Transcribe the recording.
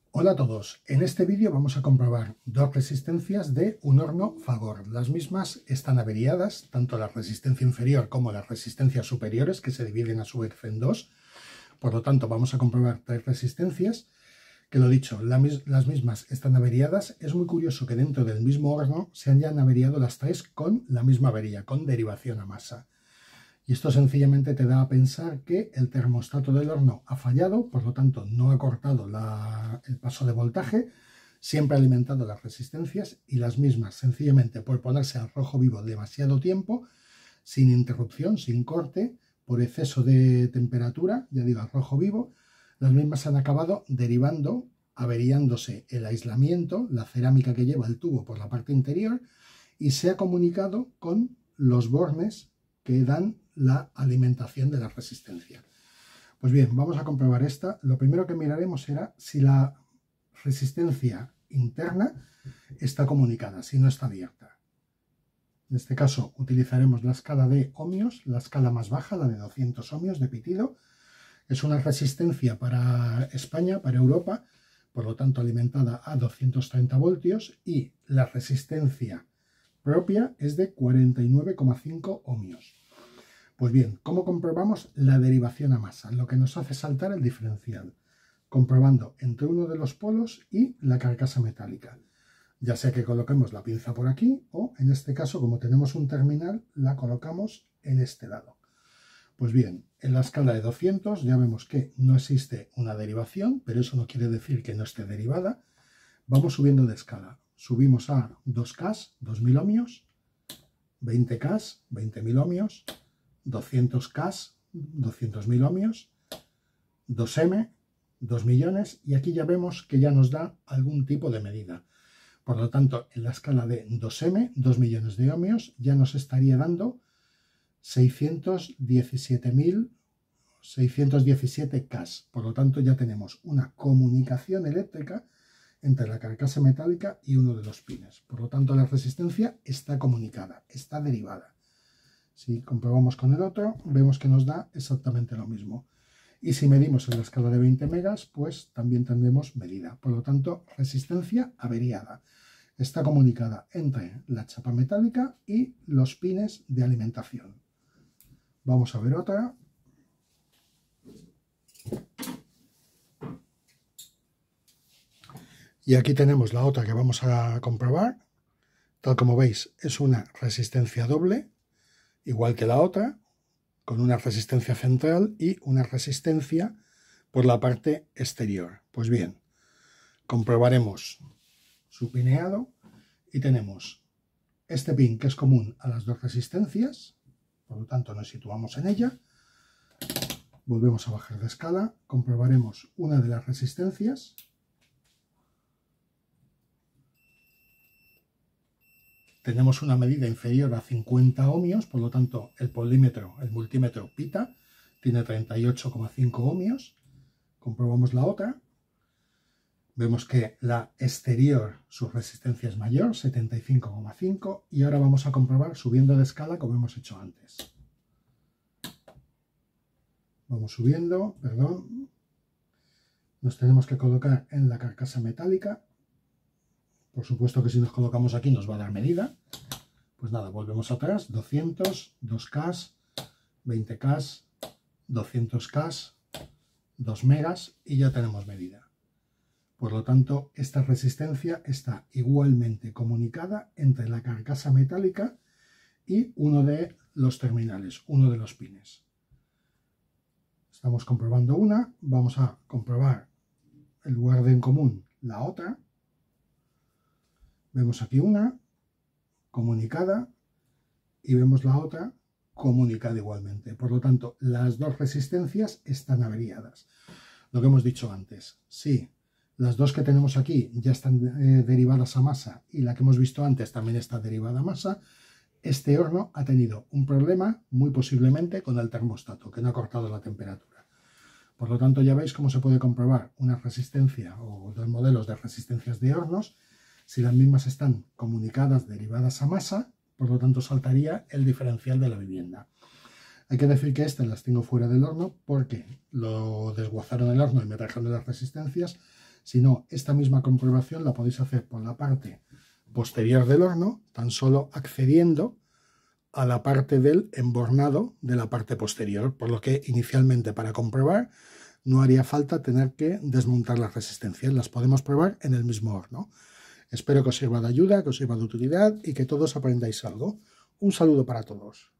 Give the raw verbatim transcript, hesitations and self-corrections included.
Hola a todos, en este vídeo vamos a comprobar dos resistencias de un horno Fagor. Las mismas están averiadas, tanto la resistencia inferior como las resistencias superiores, que se dividen a su vez en dos. Por lo tanto, vamos a comprobar tres resistencias, que lo dicho, la, las mismas están averiadas. Es muy curioso que dentro del mismo horno se hayan averiado las tres con la misma avería, con derivación a masa. Y esto sencillamente te da a pensar que el termostato del horno ha fallado, por lo tanto no ha cortado la, el paso de voltaje, siempre ha alimentado las resistencias y las mismas, sencillamente por ponerse al rojo vivo demasiado tiempo, sin interrupción, sin corte, por exceso de temperatura, ya digo, al rojo vivo, las mismas han acabado derivando, averiándose el aislamiento, la cerámica que lleva el tubo por la parte interior, y se ha comunicado con los bornes que dan la alimentación de la resistencia. Pues bien, vamos a comprobar esta. Lo primero que miraremos será si la resistencia interna está comunicada, si no está abierta. En este caso utilizaremos la escala de ohmios, la escala más baja, la de doscientos ohmios de pitido. Es una resistencia para España, para Europa, por lo tanto alimentada a doscientos treinta voltios, y la resistencia propia es de cuarenta y nueve coma cinco ohmios. Pues bien, ¿cómo comprobamos la derivación a masa? Lo que nos hace saltar el diferencial, comprobando entre uno de los polos y la carcasa metálica. Ya sea que coloquemos la pinza por aquí o, en este caso, como tenemos un terminal, la colocamos en este lado. Pues bien, en la escala de doscientos ya vemos que no existe una derivación, pero eso no quiere decir que no esté derivada. Vamos subiendo de escala. Subimos a dos K, dos mil ohmios, veinte K, veinte mil ohmios, doscientos K, doscientos mil ohmios, dos M, dos millones, y aquí ya vemos que ya nos da algún tipo de medida. Por lo tanto, en la escala de dos M, dos millones de ohmios, ya nos estaría dando seiscientos diecisiete mil seiscientos diecisiete K. Por lo tanto, ya tenemos una comunicación eléctrica entre la carcasa metálica y uno de los pines. Por lo tanto, la resistencia está comunicada, está derivada. Si comprobamos con el otro, vemos que nos da exactamente lo mismo. Y si medimos en la escala de veinte megas, pues también tendremos medida. Por lo tanto, resistencia averiada. Está comunicada entre la chapa metálica y los pines de alimentación. Vamos a ver otra. Y aquí tenemos la otra que vamos a comprobar. Tal como veis, es una resistencia doble, igual que la otra, con una resistencia central y una resistencia por la parte exterior. Pues bien, comprobaremos su pineado y tenemos este pin que es común a las dos resistencias, por lo tanto nos situamos en ella. Volvemos a bajar de escala, comprobaremos una de las resistencias. Tenemos una medida inferior a cincuenta ohmios, por lo tanto el polímetro, el multímetro pita, tiene treinta y ocho coma cinco ohmios. Comprobamos la otra. Vemos que la exterior, su resistencia es mayor, setenta y cinco coma cinco. Y ahora vamos a comprobar subiendo de escala como hemos hecho antes. Vamos subiendo, perdón. Nos tenemos que colocar en la carcasa metálica. Por supuesto que si nos colocamos aquí nos va a dar medida. Pues nada, volvemos atrás, doscientos, dos K, veinte K, doscientos K, dos megas y ya tenemos medida. Por lo tanto, esta resistencia está igualmente comunicada entre la carcasa metálica y uno de los terminales, uno de los pines. Estamos comprobando una, vamos a comprobar en lugar de en común la otra. Vemos aquí una comunicada y vemos la otra comunicada igualmente. Por lo tanto, las dos resistencias están averiadas. Lo que hemos dicho antes, si las dos que tenemos aquí ya están eh, derivadas a masa y la que hemos visto antes también está derivada a masa, este horno ha tenido un problema muy posiblemente con el termostato, que no ha cortado la temperatura. Por lo tanto, ya veis cómo se puede comprobar una resistencia o dos modelos de resistencias de hornos. Si las mismas están comunicadas, derivadas a masa, por lo tanto saltaría el diferencial de la vivienda. Hay que decir que estas las tengo fuera del horno porque lo desguazaron el horno y me trajeron las resistencias. Si no, esta misma comprobación la podéis hacer por la parte posterior del horno, tan solo accediendo a la parte del embornado de la parte posterior, por lo que inicialmente para comprobar no haría falta tener que desmontar las resistencias, las podemos probar en el mismo horno. Espero que os sirva de ayuda, que os sirva de utilidad y que todos aprendáis algo. Un saludo para todos.